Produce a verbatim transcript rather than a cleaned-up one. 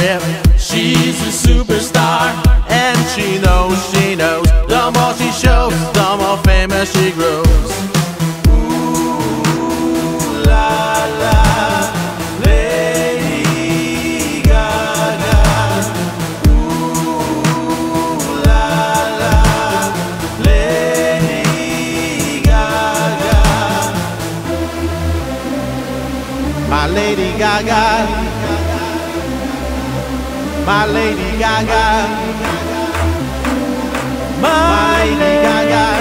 grip. She's a superstar, and she knows, she knows. The more she shows, the more famous she grows. Ooh, la la, Lady Gaga. Ooh, la la, Lady Gaga. My Lady Gaga. My Lady Gaga, my Lady Gaga.